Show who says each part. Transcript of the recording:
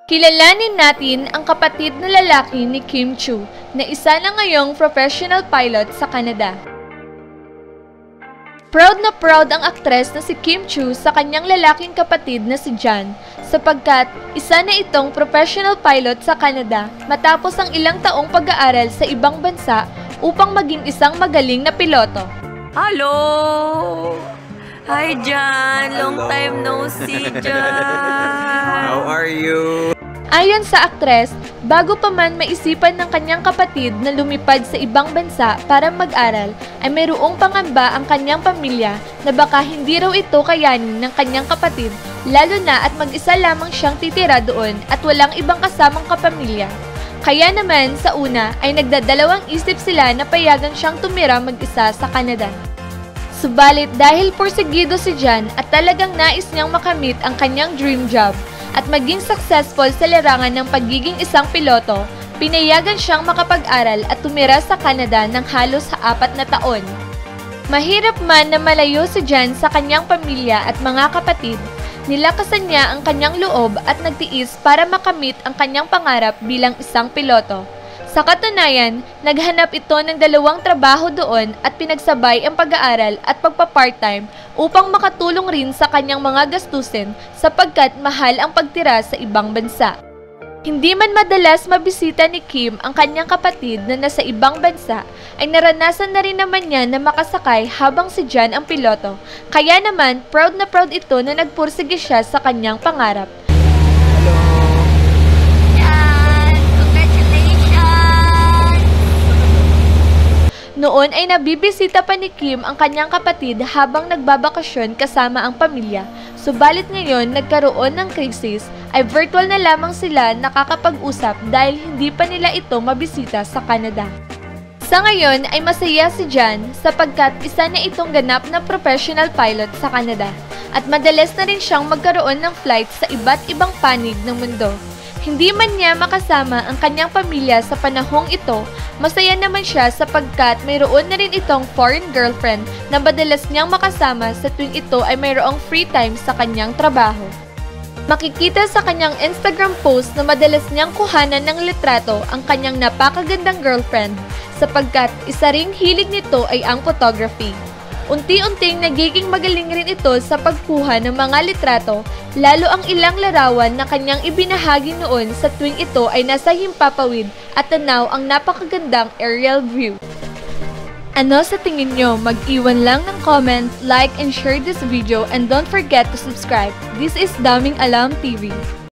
Speaker 1: Kilalanin natin ang kapatid na lalaki ni Kim Chiu na isa na ngayong professional pilot sa Canada. Proud na proud ang aktres na si Kim Chiu sa kanyang lalaking kapatid na si Jan sapagkat isa na itong professional pilot sa Canada matapos ang ilang taong pag-aaral sa ibang bansa upang maging isang magaling na piloto.
Speaker 2: Hello! Hi, Jan! Long time no see, Jan!
Speaker 3: How are you?
Speaker 1: Ayon sa aktres, bago pa man maisipan ng kanyang kapatid na lumipad sa ibang bansa para mag-aral, ay mayroong pangamba ang kanyang pamilya na baka hindi raw ito kayanin ng kanyang kapatid, lalo na at mag-isa lamang siyang titira doon at walang ibang kasamang kapamilya. Kaya naman sa una ay nagdadalawang isip sila na payagan siyang tumira mag-isa sa Canada. Subalit dahil porsigido si Jan at talagang nais niyang makamit ang kanyang dream job at maging successful sa larangan ng pagiging isang piloto, pinayagan siyang makapag-aral at tumira sa Canada ng halos 4 na taon. Mahirap man na malayo si Jan sa kanyang pamilya at mga kapatid, nilakasan niya ang kanyang loob at nagtiis para makamit ang kanyang pangarap bilang isang piloto. Sa katunayan, naghanap ito ng 2 trabaho doon at pinagsabay ang pag-aaral at pagpa-part-time upang makatulong rin sa kanyang mga gastusin sapagkat mahal ang pagtira sa ibang bansa. Hindi man madalas mabisita ni Kim ang kanyang kapatid na nasa ibang bansa, ay naranasan na rin naman niya na makasakay habang si Jan ang piloto. Kaya naman, proud na proud ito na nagpursige siya sa kanyang pangarap. Noon ay nabibisita pa ni Kim ang kanyang kapatid habang nagbabakasyon kasama ang pamilya. Subalit ngayon nagkaroon ng krisis ay virtual na lamang sila nakakapag-usap dahil hindi pa nila ito mabisita sa Canada. Sa ngayon ay masaya si Jan sapagkat isa na itong ganap na professional pilot sa Canada at madalas na rin siyang magkaroon ng flight sa iba't ibang panig ng mundo. Hindi man niya makasama ang kanyang pamilya sa panahong ito, masaya naman siya sapagkat mayroon na rin itong foreign girlfriend na madalas niyang makasama sa tuwing ito ay mayroong free time sa kanyang trabaho. Makikita sa kanyang Instagram post na madalas niyang kuhanan ng litrato ang kanyang napakagandang girlfriend sapagkat isa ring hilig nito ay ang photography. Unti-unting nagiging magaling rin ito sa pagkuha ng mga litrato, lalo ang ilang larawan na kanyang ibinahagi noon sa tuwing ito ay nasa himpapawid at tanaw ang napakagandang aerial view. Ano sa tingin nyo? Mag-iwan lang ng comment, like and share this video and don't forget to subscribe. This is Daming Alam TV.